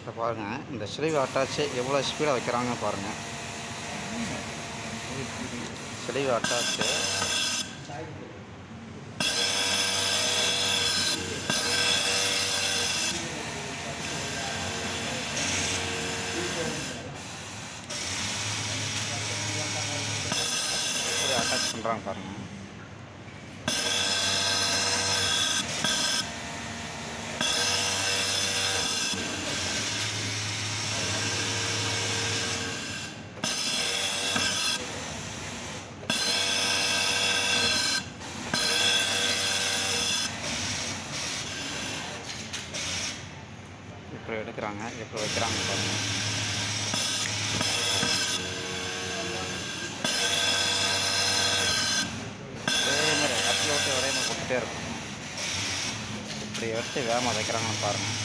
இப்போ பாருங்கள், இந்த ஸ்லீவ் அட்டாச்சு எவ்வளோ ஸ்பீடாக வைக்கிறாங்க பாருங்கள். ஸ்லீவ் அட்டாச்சு அட்டாச் பண்ணுறாங்க பாருங்கள். இப்போ எடுக்கிறாங்க, இப்போ வைக்கிறாங்க பாருங்கள். அதே மாதிரி அப்பில் விட்டு ஒரே மாதிரி போட்டுகிட்டே இருக்கும். இப்படி எடுத்து வேகமாக வைக்கிறாங்கன்னு பாருங்கள்.